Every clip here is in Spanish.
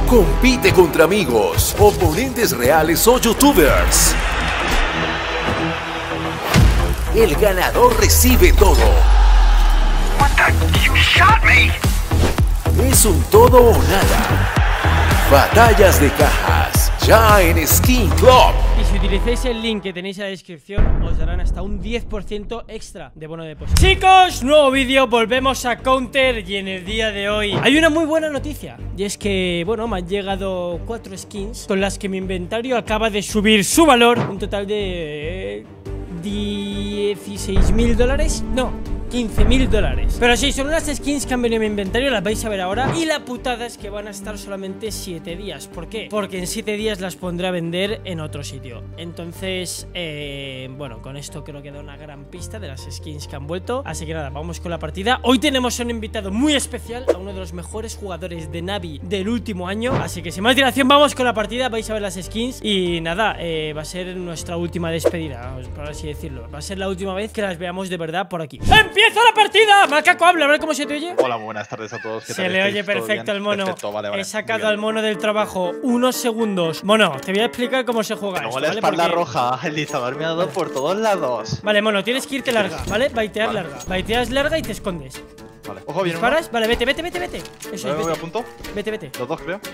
Compite contra amigos, oponentes reales o youtubers. El ganador recibe todo. Es un todo o nada. Batallas de cajas, ya en Skin Club. Y si utilizáis el link que tenéis en la descripción, os darán hasta un 10% extra de bono de depósito. Chicos, nuevo vídeo, volvemos a Counter. Y en el día de hoy hay una muy buena noticia. Y es que, bueno, me han llegado 4 skins con las que mi inventario acaba de subir su valor. Un total de... $16.000. No, $15.000. Pero sí, son unas skins que han venido en mi inventario, las vais a ver ahora. Y la putada es que van a estar solamente 7 días. ¿Por qué? Porque en 7 días las pondré a vender en otro sitio. Entonces, bueno, con esto creo que da una gran pista de las skins que han vuelto. Así que nada, vamos con la partida. Hoy tenemos a un invitado muy especial, a uno de los mejores jugadores de Navi del último año. Así que sin más dilación, vamos con la partida. Vais a ver las skins. Y nada, va a ser nuestra última despedida, por así decirlo. Va a ser la última vez que las veamos de verdad por aquí. ¡Empieza la partida! Macaco, habla, a ver cómo se te oye. Hola, buenas tardes a todos. Se le oye perfecto al mono. Perfecto, vale. He sacado al mono del trabajo unos segundos. Mono, te voy a explicar cómo se juega esto, Luego la ¿vale? espalda roja, el dictador me ha dado por todos lados. Vale, mono, tienes que irte larga, ¿vale? Baitear larga. Baiteas larga y te escondes. Vale, ojo, bien. ¿Disparas? Vale, vete. Eso es, Voy a vete. punto. Vete. Los dos, creo.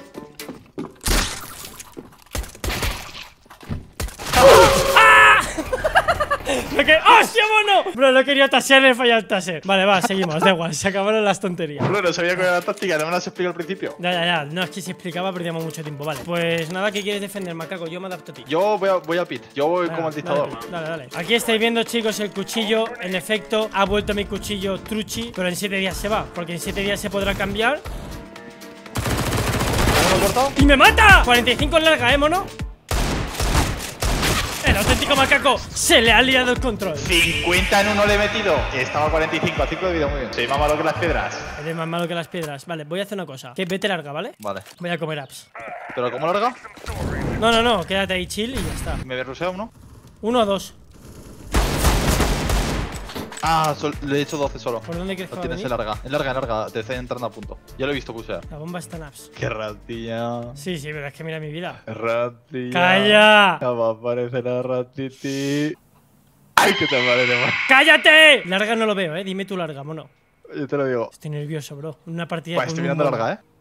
¡Hostia, mono! Bro, no quería tasear, he fallado el taser. Vale, va, seguimos, da igual, se acabaron las tonterías. Bro, no sabía cuál era la táctica, no me las explico al principio. Ya, no, es que se explicaba, perdíamos mucho tiempo, vale. Pues nada, ¿qué quieres defender, Macaco? Yo me adapto a ti. Yo voy a pit, yo voy como el dictador. Dale. Aquí estáis viendo, chicos, el cuchillo. En efecto, ha vuelto mi cuchillo truchi, pero en 7 días se va, porque en 7 días se podrá cambiar. ¿Uno cortado? ¡Y me mata! 45 en larga, mono. El auténtico Macaco se le ha liado el control. 50 en uno le he metido. Estaba a 45, a 5 de vida, muy bien. Soy más malo que las piedras. Eres más malo que las piedras. Vale, voy a hacer una cosa. Que vete larga, ¿vale? Vale. Voy a comer apps. ¿Pero cómo larga? No, quédate ahí chill y ya está. ¿Me rusea uno? 1 o 2. Ah, le he hecho 12 solo. ¿Por dónde crees que Lo va a tienes en venir? larga. En larga. Te estoy entrando a punto. Ya lo he visto pusear. La bomba está en apps. Qué ratilla. Sí, pero es que mira mi vida. Ratilla. ¡Calla! Ya me aparece la ratiti. ¡Ay, qué te parece, man! ¡Cállate! Larga no lo veo, dime tu larga, mono. Yo te lo digo. Estoy nervioso, bro. Una partida Pues con estoy un mirando mono. larga,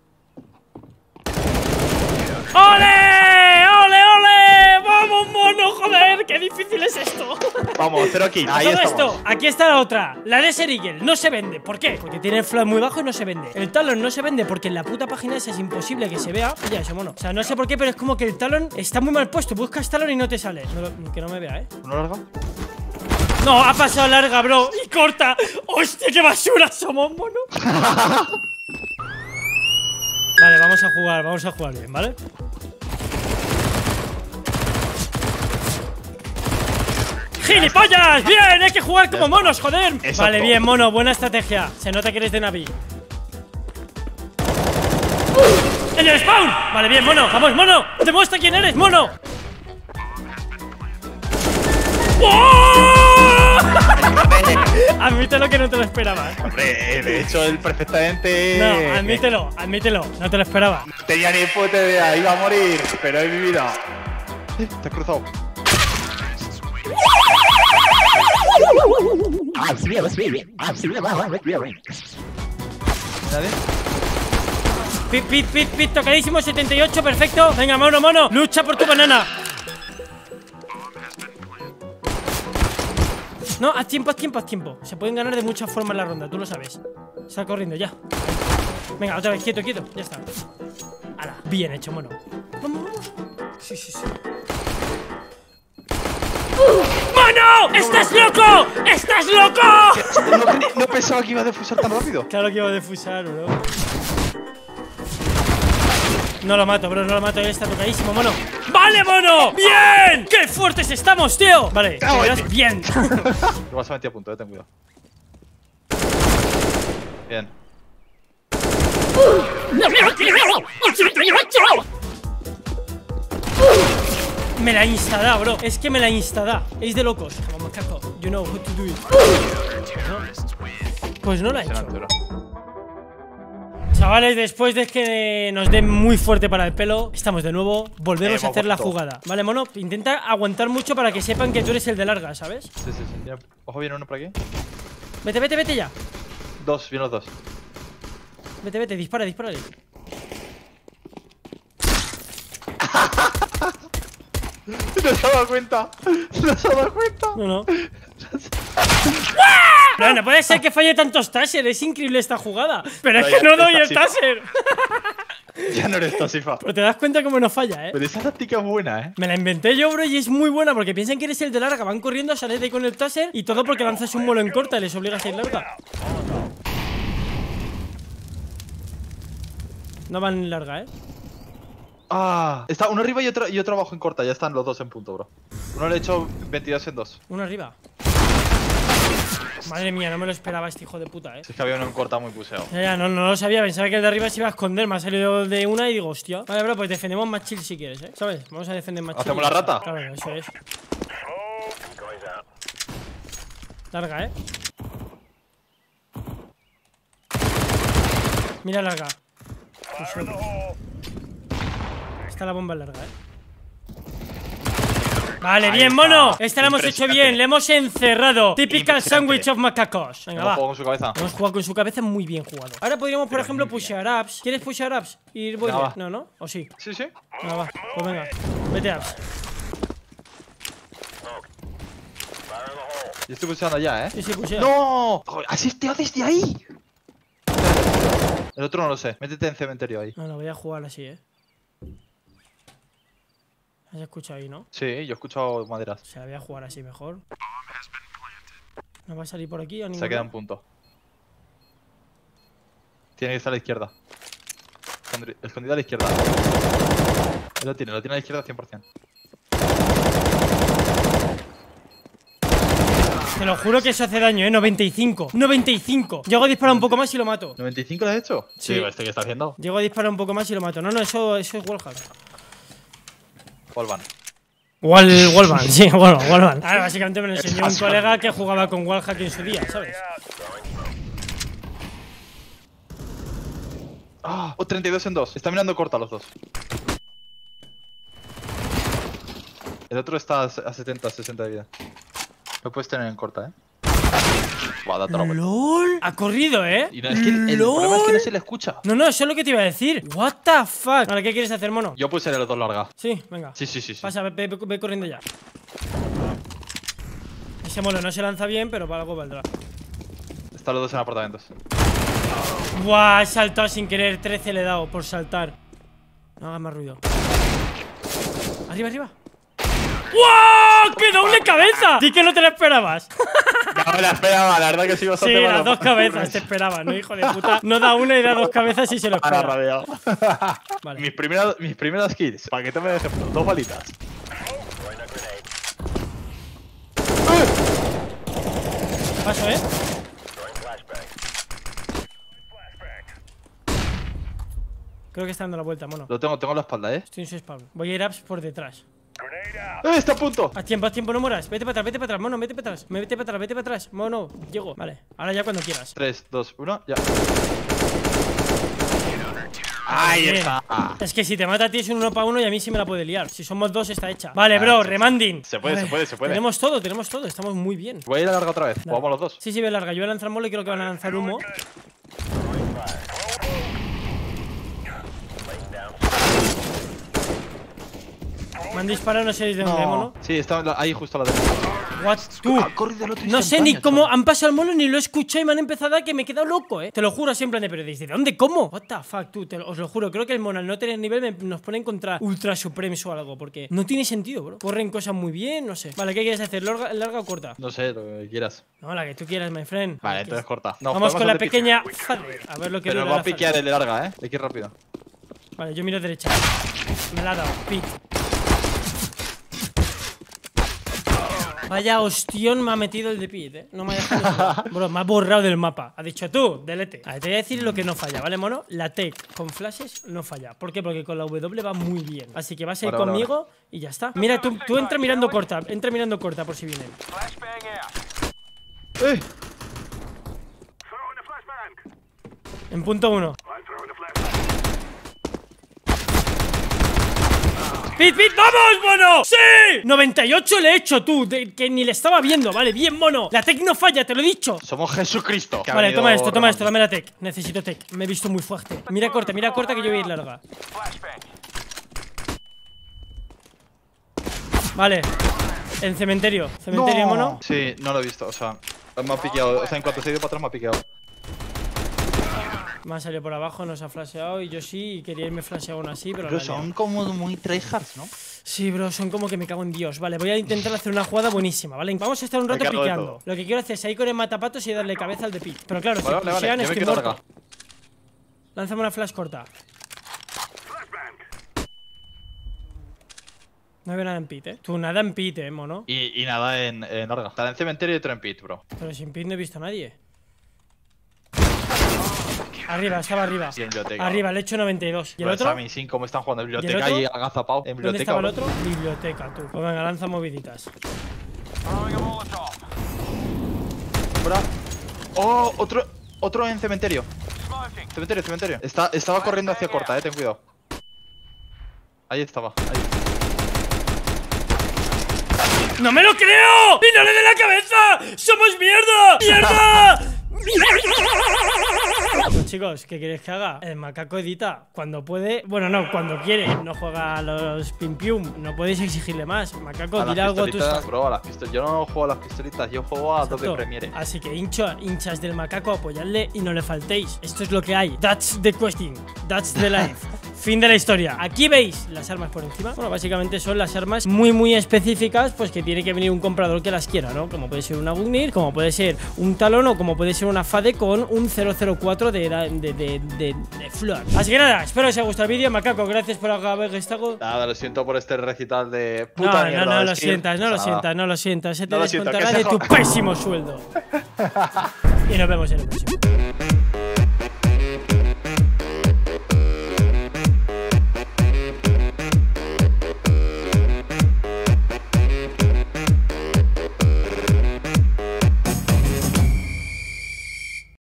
¡Ole! ¡Ole! ¡Vamos, mono! ¡Joder! ¡Qué difícil es esto! Vamos, 0 aquí. Ahí Todo estamos. esto, aquí está la otra. La de Serigel no se vende. ¿Por qué? Porque tiene el flow muy bajo y no se vende. El Talon no se vende porque en la puta página esa es imposible que se vea. Pilla eso, mono. O sea, no sé por qué, pero es como que el Talon está muy mal puesto. Buscas Talon y no te sale. Que no me vea, ¿Uno larga? No, ha pasado larga, bro. Y corta. ¡Hostia, qué basura somos, mono! Vale, vamos a jugar bien, ¿vale? ¡Gilipollas! ¡Bien! ¡Hay que jugar como monos, joder! Exacto. Vale, bien, mono, buena estrategia. Se nota que eres de Navi. ¡En el spawn! Vale, bien, mono. ¡Vamos, mono! ¡Demuestra quién eres, mono! ¡Oh! Admítelo que no te lo esperabas. Hombre, de hecho, él perfectamente. No, admítelo. No te lo esperaba. No tenía ni puta idea, iba a morir, pero he vivido. Te has cruzado. Pit, tocadísimo, 78, perfecto. Venga, mono, lucha por tu banana. No, haz tiempo. Se pueden ganar de muchas formas la ronda, tú lo sabes. Está corriendo, ya. Venga, otra vez, quieto, ya está. Hala, bien hecho, mono. Vamos. Sí. ¡Mono! ¡Estás loco! No pensaba que iba a defusar tan rápido. Claro que iba a defusar, bro. No lo mato, bro, Él está tocadísimo, mono. ¡Vale, mono! ¡Bien! ¡Qué fuertes estamos, tío! Vale, bien. Lo vas a meter a punto, ten cuidado. Bien. Me la insta, bro. Es que me la insta. Es de locos. Como Macaco. You know how to do it. Pues no la he hecho. Chavales, después de que nos den muy fuerte para el pelo, estamos de nuevo, volvemos a hacer la jugada. Vale, mono, intenta aguantar mucho para que sepan que tú eres el de larga, ¿sabes? Sí. Mira, ojo, viene uno por aquí. Vete ya. Dos, vienen los dos. Vete, dispárale. No se ha dado cuenta. No. No puede ser que falle tantos taser, es increíble esta jugada. Pero es que no doy el taser. Ya no eres Tasifa. Pero te das cuenta cómo no falla, Pero esa táctica es buena, Me la inventé yo, bro, y es muy buena porque piensan que eres el de larga. Van corriendo, sales de ahí con el taser y todo porque lanzas un molo en corta y les obligas a ir larga. No van en larga, Está uno arriba y otro abajo en corta. Ya están los dos en punto, bro. Uno le he hecho 22 en 2. Uno arriba. Madre mía, no me lo esperaba este hijo de puta, Si es que había uno en corta muy puseado. Ya, no lo sabía, pensaba que el de arriba se iba a esconder. Me ha salido de una y digo, hostia. Vale, bro, pues defendemos más chill si quieres, ¿sabes? Vamos a defender más chill. ¿Hacemos la rata? Claro, eso es. Larga, Mira larga. Está la bomba larga, Vale, bien, mono. Esta la hemos hecho bien, le hemos encerrado. Typical sandwich of macacos. Venga, va. Con su cabeza. Hemos jugado con su cabeza muy bien jugado. Ahora podríamos, por ejemplo, pushear ups. ¿Quieres pushear ups? Ir voy bien. No. ¿O sí? Sí. Venga, va. Pues venga. Vete ups. Yo estoy pulsando ya, Sí, pushea. ¡No! ¡Asisteo desde ahí! El otro no lo sé. Métete en cementerio ahí. No, voy a jugar así, ¿Has escuchado ahí, no? Sí, yo he escuchado maderas. O sea, voy a jugar así mejor. ¿No va a salir por aquí o ningún Se ha quedado lado? un punto. Tiene que estar a la izquierda. Escondido a la izquierda. Lo tiene a la izquierda 100%. Te lo juro que eso hace daño, 95. 95. Llego a disparar un poco más y lo mato. ¿95 lo has hecho? Sí. ¿Este que está haciendo? Llego a disparar un poco más y lo mato. No, eso es wallhack. Wallbang. Wallbang, sí, Wallbang. Ahora básicamente me lo enseñó un colega que jugaba con wallhack en su día, ¿sabes? 32 en 2. Está mirando corta los dos. El otro está a 70, 60 de vida. Lo puedes tener en corta, Buah, date la vuelta. ¡Lol! Ha corrido, Y no, es que el problema es que no se le escucha. No, eso es lo que te iba a decir. What the fuck. Ahora, ¿qué quieres hacer, mono? Yo puse los dos larga. Sí, venga. Sí. Pasa, ve corriendo ya. Ese mono no se lanza bien, pero para algo valdrá. Están los dos en apartamentos. Buah, he saltado sin querer. 13 le he dado por saltar. No hagas más ruido. Arriba. ¡Wow! ¡Qué doble cabeza! Di que no te la esperabas. No me la esperaba, la verdad que sí bastante Sí, malo. las dos cabezas te esperaba, ¿no, hijo de puta? No da una y da dos cabezas y se lo Ahora espera. rabiado. Vale. Mis primeras kills. Para que tome de ejemplo. 2 balitas. Paso, Creo que está dando la vuelta, mono. Lo tengo en la espalda, Estoy en su spawn. Voy a ir ups por detrás. Está a punto. Haz tiempo, no moras. Vete para atrás, mono, vete para atrás. Mono, llego. Vale, ahora ya cuando quieras. 3, 2, 1, ya. Ahí está. Es que si te mata a ti es un 1 para 1 y a mí sí me la puede liar. Si somos dos está hecha. Vale, bro, remanding. Se puede. Tenemos todo, estamos muy bien. Voy a ir a larga otra vez. Jugamos los dos. Sí, ve larga. Yo voy a lanzar molo y creo que van a lanzar humo. Me han disparado, no sé desde dónde, mono. Sí, está ahí justo a la derecha. What? Tú. No sé ni cómo han pasado el mono ni lo he escuchado y me han empezado a que me he quedado loco, Te lo juro, siempre de periodista. ¿De dónde? ¿Cómo? What the fuck, tú. Os lo juro. Creo que el mono al no tener nivel nos ponen contra Ultra Supremes o algo. Porque no tiene sentido, bro. Corren cosas muy bien, no sé. Vale, ¿qué quieres hacer? ¿Larga o corta? No sé, lo que quieras. No, la que tú quieras, my friend. Vale, entonces corta. No, vamos con la pequeña. A ver lo que pero va a piquear el de larga, Hay que ir rápido. Vale, yo miro derecha. Me la ha dado. Pick. Vaya hostión me ha metido el de Pit, No me ha dejado. Bro, me ha borrado del mapa. Ha dicho tú, delete. A ver, te voy a decir lo que no falla, ¿vale, mono? La tech con flashes no falla. ¿Por qué? Porque con la W va muy bien. Así que vas a ir conmigo y ya está. Mira, tú entra mirando corta. Entra mirando corta por si vienen. En punto 1. Pit, vamos, mono. ¡Sí! 98 le he hecho tú, que ni le estaba viendo. Vale, bien, mono. La tech no falla, te lo he dicho. Somos Jesucristo. Vale, toma esto, dame la tech. Necesito tech, me he visto muy fuerte. Mira corta que yo voy a ir larga. Vale. En cementerio, mono. Sí, no lo he visto, o sea, me ha piqueado. O sea, en cuanto se ha ido para atrás me ha piqueado. Me ha salido por abajo, nos ha flasheado y yo sí, y quería irme flasheado aún así, pero son como muy tryhards, ¿no? Sí, bro, son como que me cago en Dios. Vale, voy a intentar hacer una jugada buenísima, ¿vale? Vamos a estar un rato piqueando. Lo que quiero hacer es ahí con el matapatos y darle cabeza al de Pit. Pero claro, si pushean es que muerto. Lánzame una flash corta. No veo nada en Pit, Tú, nada en Pit, mono. Y nada en larga. Está en cementerio y otro en Pit, bro. Pero sin Pit no he visto a nadie. Arriba, estaba arriba. Arriba, le he hecho 92. ¿Y el otro? A mí, sí, cómo están jugando en biblioteca y agazapado. En biblioteca. ¿Dónde estaba el otro? Biblioteca, tú. Pues venga, lanza moviditas. Oh, otro en cementerio. Cementerio. Estaba corriendo hacia corta, ten cuidado. Ahí estaba, ahí. ¡No me lo creo! ¡Y no le dé la cabeza! ¡Somos mierda! ¡Mierda! Bueno, chicos, ¿qué queréis que haga? El macaco edita cuando puede. Bueno, no, cuando quiere. No juega a los pimpium. No podéis exigirle más. Macaco, dile algo a tus. Bro, a las pistolitas. Yo no juego a las pistolitas, yo juego a Adobe Premiere. Así que hinchas del macaco, apoyadle y no le faltéis. Esto es lo que hay. That's the question. That's the life. Fin de la historia. Aquí veis las armas por encima. Bueno, básicamente son las armas muy específicas, pues que tiene que venir un comprador que las quiera, ¿no? Como puede ser una Gungnir, como puede ser un Talón o como puede ser una Fade con un 004 de flor. Así que nada, espero que os haya gustado el vídeo. Macaco, gracias por haber estado. Nada, lo siento por este recital de puta mierda. No lo sientas. Se te descontará de tu pésimo sueldo. Y nos vemos en el próximo.